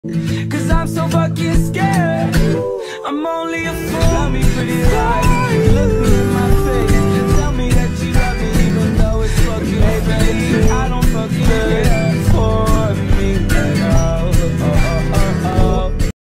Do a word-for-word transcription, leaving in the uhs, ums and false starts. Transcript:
Cause I'm so fucking scared. I'm only a fool.